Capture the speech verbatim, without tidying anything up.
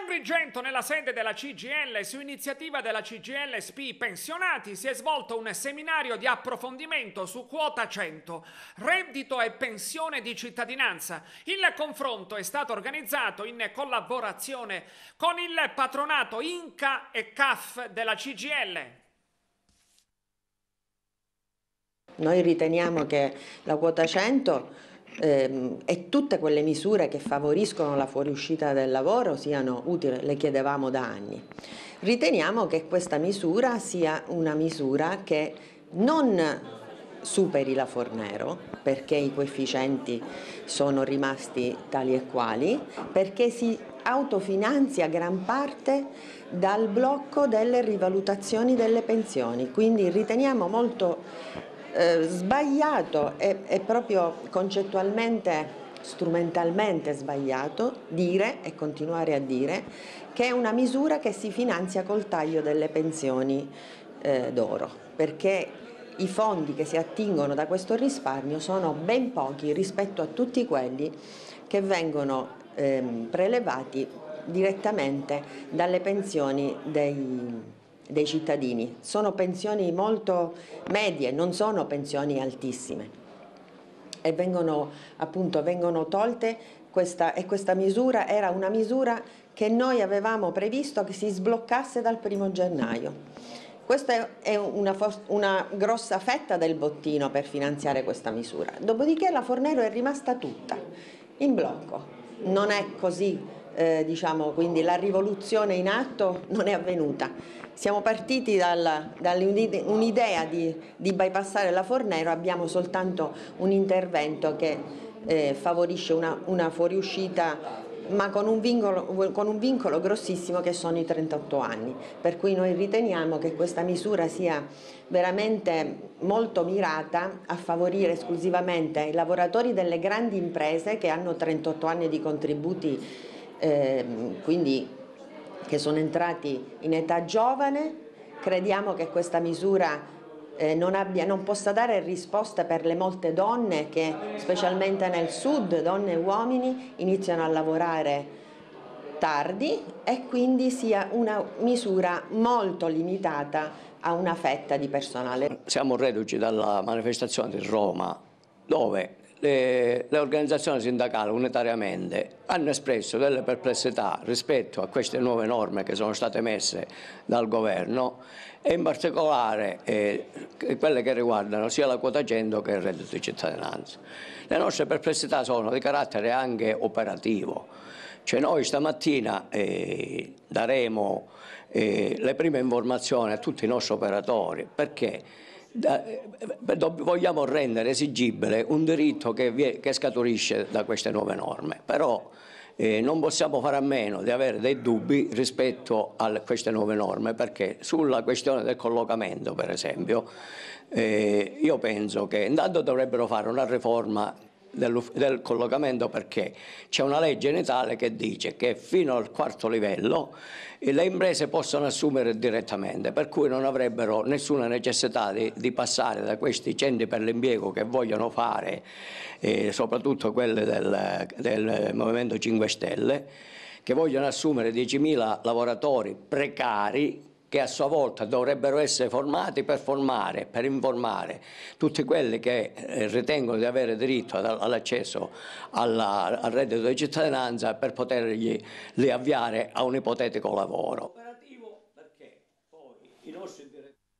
Agrigento, nella sede della C G I L, su iniziativa della C G I L S P Pensionati, si è svolto un seminario di approfondimento su quota cento, reddito e pensione di cittadinanza. Il confronto è stato organizzato in collaborazione con il patronato INCA e C A F della C G I L. Noi riteniamo che la quota cento ehm, e tutte quelle misure che favoriscono la fuoriuscita del lavoro siano utili, le chiedevamo da anni. Riteniamo che questa misura sia una misura che non superi la Fornero, perché i coefficienti sono rimasti tali e quali, perché si autofinanzia gran parte dal blocco delle rivalutazioni delle pensioni, quindi riteniamo molto Eh, sbagliato e, e proprio concettualmente, strumentalmente sbagliato dire e continuare a dire che è una misura che si finanzia col taglio delle pensioni eh, d'oro, perché i fondi che si attingono da questo risparmio sono ben pochi rispetto a tutti quelli che vengono ehm, prelevati direttamente dalle pensioni dei dei cittadini. Sono pensioni molto medie, non sono pensioni altissime e vengono appunto vengono tolte questa, e questa misura era una misura che noi avevamo previsto che si sbloccasse dal primo gennaio. Questa è una, una grossa fetta del bottino per finanziare questa misura. Dopodiché la Fornero è rimasta tutta in blocco. Non è così, eh, diciamo, quindi la rivoluzione in atto non è avvenuta. Siamo partiti dall'un'idea di, di bypassare la Fornero, abbiamo soltanto un intervento che eh, favorisce una, una fuoriuscita, ma con un, vincolo, con un vincolo grossissimo che sono i trentotto anni, per cui noi riteniamo che questa misura sia veramente molto mirata a favorire esclusivamente i lavoratori delle grandi imprese che hanno trentotto anni di contributi, eh, quindi che sono entrati in età giovane. Crediamo che questa misura eh, non, abbia, non possa dare risposta per le molte donne che, specialmente nel sud, donne e uomini, iniziano a lavorare tardi e quindi sia una misura molto limitata a una fetta di personale. Siamo reduci dalla manifestazione di Roma, dove Le, le organizzazioni sindacali unitariamente hanno espresso delle perplessità rispetto a queste nuove norme che sono state messe dal governo e in particolare eh, quelle che riguardano sia la quota cento che il reddito di cittadinanza. Le nostre perplessità sono di carattere anche operativo, cioè noi stamattina eh, daremo eh, le prime informazioni a tutti i nostri operatori, perché vogliamo rendere esigibile un diritto che, vi è, che scaturisce da queste nuove norme, però eh, non possiamo fare a meno di avere dei dubbi rispetto a queste nuove norme, perché sulla questione del collocamento, per esempio, eh, io penso che intanto dovrebbero fare una riforma del, del collocamento, perché c'è una legge in Italia che dice che fino al quarto livello le imprese possono assumere direttamente, per cui non avrebbero nessuna necessità di, di passare da questi centri per l'impiego che vogliono fare, eh, soprattutto quelle del, del Movimento cinque Stelle, che vogliono assumere diecimila lavoratori precari che a sua volta dovrebbero essere formati per formare, per informare tutti quelli che eh, ritengono di avere diritto all'accesso al reddito di cittadinanza per potergli li avviare a un ipotetico lavoro. Operativo perché poi i nostri direttori